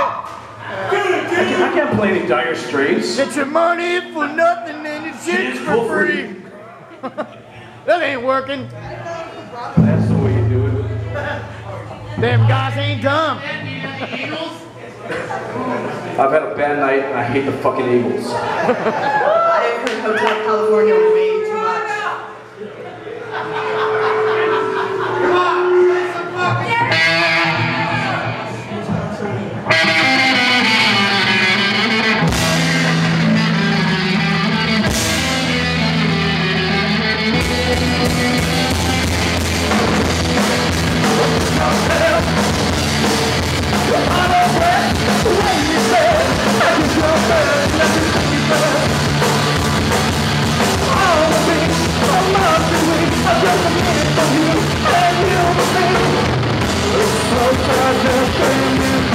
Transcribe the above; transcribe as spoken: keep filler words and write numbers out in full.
I can't, I can't play any Dire Straits. Get your money for nothing and your chicks for free. That ain't working. That's the way you do it. Them guys ain't dumb. I've had a bad night and I hate the fucking Eagles. I have heard Hotel California way too much. Come on, play some fucking So